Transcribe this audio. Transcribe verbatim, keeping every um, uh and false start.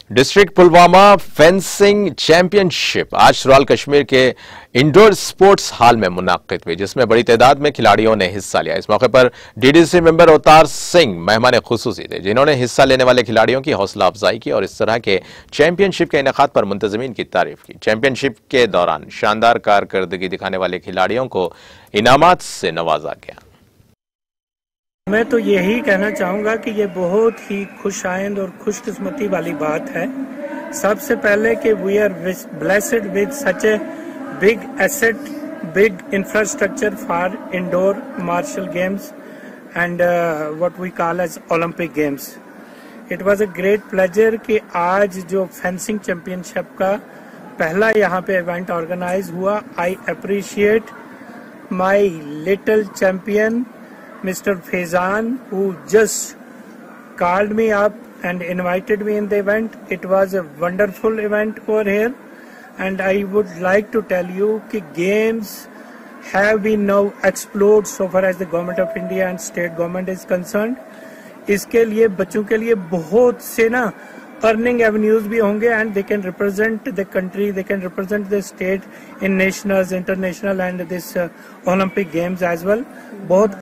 District Pulwama fencing championship آج سرال کشمیر کے انڈور سپورٹس ہال میں منعقد ہوئی، جس میں بڑی تعداد میں کھلاڑیوں نے حصہ لیا۔ اس موقع پر ڈی ڈی سی ممبر اوتار سنگھ مہمان خصوصی تھے، جنہوں نے حصہ لینے والے کھلاڑیوں کی حوصلہ افزائی کی اور اس طرح کے چیمپئن شپ کے انعقاد پر منتظمین کی تعریف کی۔ چیمپئن شپ کے دوران شاندار کارکردگی دکھانے والے کھلاڑیوں کو انعامات سے نوازا گیا۔ میں تو یہی کہنا چاہوں گا کہ یہ بہت ہی خوش آئند اور خوش قسمتی والی بات ہے۔ سب سے پہلے کہ we are blessed with such a big asset big infrastructure for indoor martial games and what we call as Olympic games. It was a great pleasure کہ آج جو فینسنگ چیمپئن شپ کا پہلا یہاں پہ ایونٹ آرگنائز ہوا۔ I appreciate my little champion Mister Faizan, who just called me up and invited me in the event. It was a wonderful event over here, and I would like to tell you that games have been now explored so far as the government of India and state government is concerned. इसके लिए बच्चों के लिए बहुत से ना earning avenues भी होंगे, and they can represent the country, they can represent the state in nationals, international and this uh, Olympic games as well. बहुत